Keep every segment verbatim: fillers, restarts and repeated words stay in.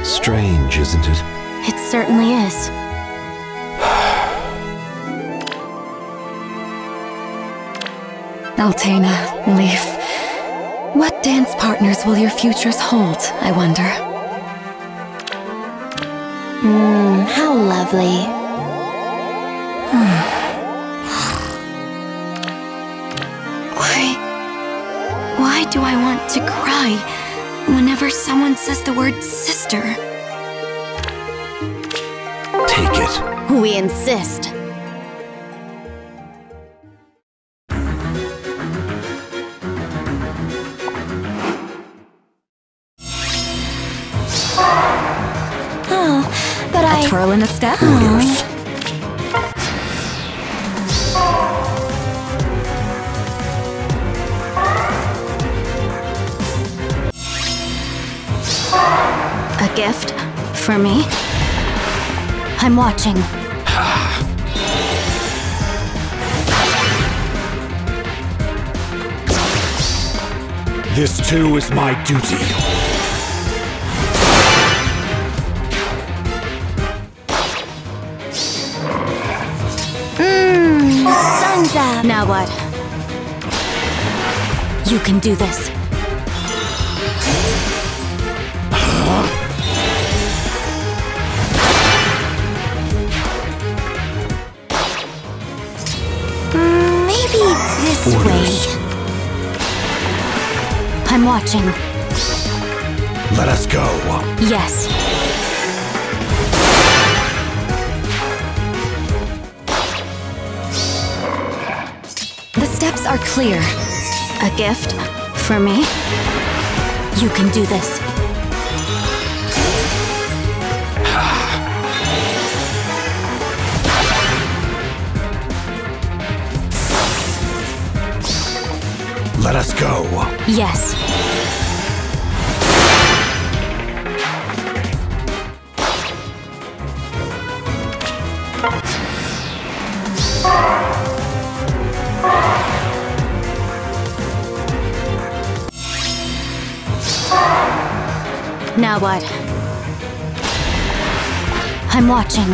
Strange, isn't it? It certainly is. Altena, Leif. What dance partners will your futures hold, I wonder? Mmm, how lovely. Why... Why do I want to cry whenever someone says the word sister? Take it. We insist. Oh, but I... A twirl and a step? Orders. A gift? For me? I'm watching. This too is my duty. Mmm, sun's up. Now what? You can do this. Mm, maybe this Orders. way. I'm watching. Let us go. Yes. The steps are clear. A gift? For me? You can do this. Let us go. Yes. Now what? I'm watching.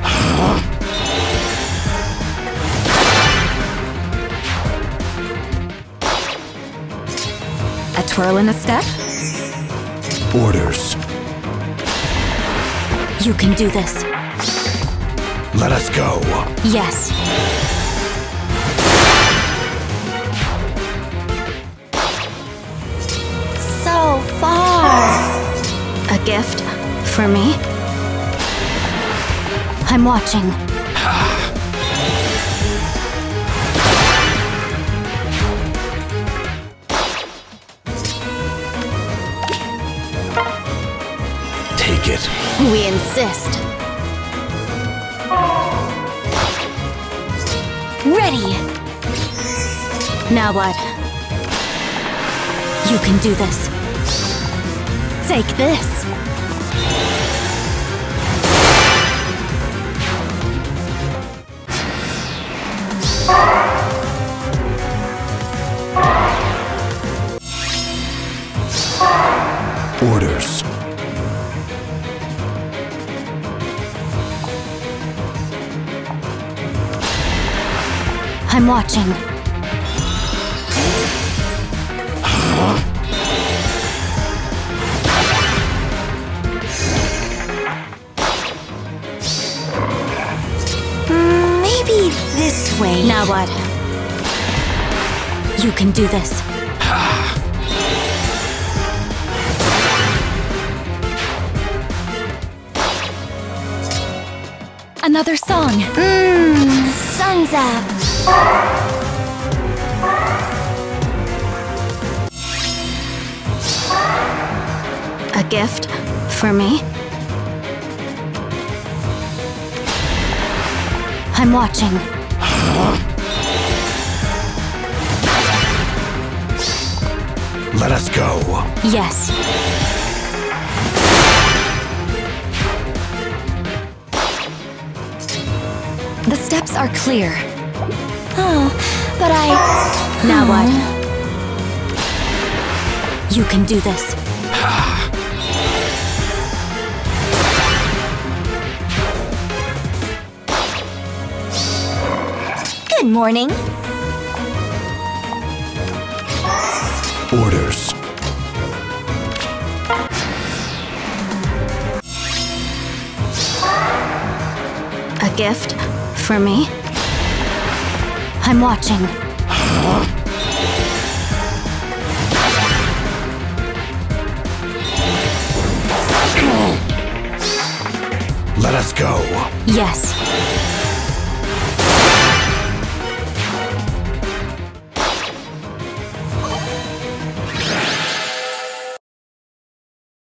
A twirl and a step? Orders. You can do this. Let us go. Yes. So far. A gift? For me? I'm watching. Take it. We insist. Ready! Now what? You can do this. Take this. Orders. I'm watching. Mm, maybe this way. Now what? You can do this. Another song. Mmm, sun's up. A gift? For me? I'm watching. Let us go. Yes. The steps are clear. Oh, but I... Now what? You can do this. Good morning. Orders. A gift for me? I'm watching. Let us go. Yes.